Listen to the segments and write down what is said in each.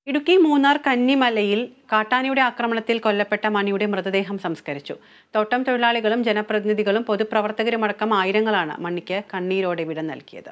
ഇടുക്കി മൂന്നാർ കന്നിമലയിൽ കാട്ടാനയുടെ ആക്രമണത്തിൽ കൊല്ലപ്പെട്ട മണിയുടെ മൃതദേഹം സംസ്കരിച്ചു. തോട്ടം തൊഴിലാളികളും ജനപ്രതിനിധികളും പൊതുപ്രവർത്തകരുമടക്കം ആയിരങ്ങളാണ് മണിക്ക് കണ്ണീരോടെ വിട നൽകിയത്.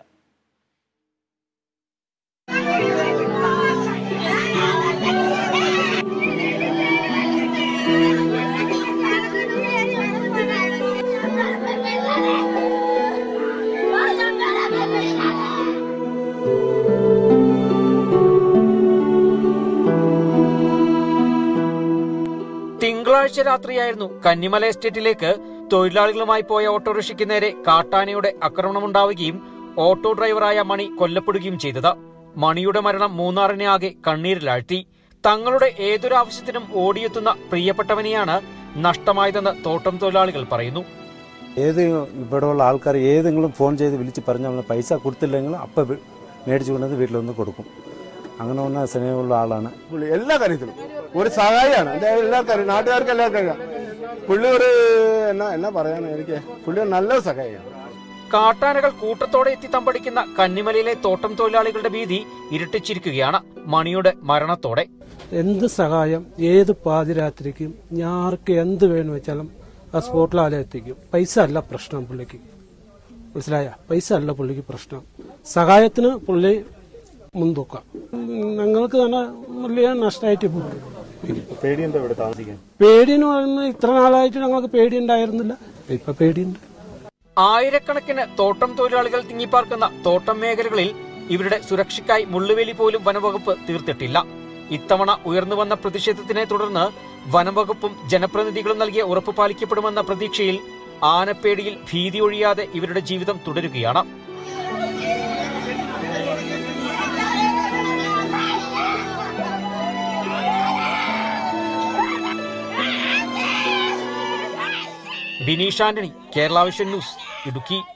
തിങ്കളാഴ്ച രാത്രിയായിരുന്നു കന്നിമല എസ്റ്റേറ്റിലേക്ക് തൊഴിലാളികളുമായി പോയ ഓട്ടോറിക്ഷയ്ക്ക് നേരെ കാട്ടാനയുടെ ആക്രമണമുണ്ടാവുകയും ഓട്ടോ ഡ്രൈവറായ മണി കൊല്ലപ്പെടുകയും ചെയ്തത്. മണിയുടെ മരണം മൂന്നാറിനെ ആകെ കണ്ണീരിലാഴ്ത്തി. തങ്ങളുടെ ഏതൊരു ആവശ്യത്തിനും ഓടിയെത്തുന്ന പ്രിയപ്പെട്ടവനെയാണ് നഷ്ടമായതെന്ന് തോട്ടം തൊഴിലാളികൾ പറയുന്നു. ഇവിടെയുള്ള ആൾക്കാർ ഏതെങ്കിലും ഫോൺ ചെയ്ത് വിളിച്ച് പറഞ്ഞാൽ പൈസ കൊടുത്തില്ലെങ്കിൽ അപ്പം മേടിച്ചു കൊണ്ടത് വീട്ടിലൊന്ന് കൊടുക്കും. അങ്ങനെ ഒന്ന സ്നേഹമുള്ള ആളാണ്. എല്ലാ കാര്യത്തിലും ഒരു സഹായിയാണ്. എല്ലാവർക്കും നാട്ടുകാർക്ക് എല്ലാവർക്കും അറിയാം. പുള്ളി ഒരു എന്നാ പറയാൻ എനിക്ക് പുള്ളി നല്ല സഹായിയാണ്. കാട്ടാനകൾ കൂട്ടത്തോടെ എത്തി തമ്പടിക്കുന്ന കന്നിമലയിലെ തോട്ടം തൊഴിലാളികളുടെ ഭീതി ഇരട്ടിച്ചിരിക്കുകയാണ് മണിയുടെ മരണത്തോടെ. എന്ത് സഹായം ഏത് പാതിരാത്രിക്കും ഞാർക്ക് എന്ത് വേണമെന്ന് വെച്ചാലും ആ സ്പോട്ടിൽ ആളെ എത്തിക്കും. പൈസ അല്ല പ്രശ്നം പുള്ളിക്ക്, മനസ്സിലായ? പൈസ അല്ല പുള്ളിക്ക് പ്രശ്നം. സഹായത്തിന് പുള്ളി മുൻതൂക്കാം. ഞങ്ങൾക്ക് തന്നെ വലിയ നഷ്ടമായിട്ട് പോകും. പേടിയെന്ന് പറയുന്നത് ഇത്ര നാളായിട്ട് ഞങ്ങൾക്ക് പേടി ഉണ്ടായിരുന്നില്ല, ഇപ്പൊ പേടിയുണ്ട്. ആയിരക്കണക്കിന് തോട്ടം തൊഴിലാളികൾ തിങ്ങിപ്പാർക്കുന്ന തോട്ടം മേഖലകളിൽ ഇവരുടെ സുരക്ഷയ്ക്കായി മുള്ളുവേലി പോലും വനംവകുപ്പ് തീർത്തിട്ടില്ല. ഇത്തവണ ഉയർന്നു വന്ന പ്രതിഷേധത്തിനെ തുടർന്ന് വനംവകുപ്പും ജനപ്രതിനിധികളും നൽകിയ ഉറപ്പ് പാലിക്കപ്പെടുമെന്ന പ്രതീക്ഷയിൽ ആനപ്പേടിയിൽ ഭീതി ഒഴിയാതെ ഇവരുടെ ജീവിതം തുടരുകയാണ്. Bineesh Antony, Kerala vision news, Idukki.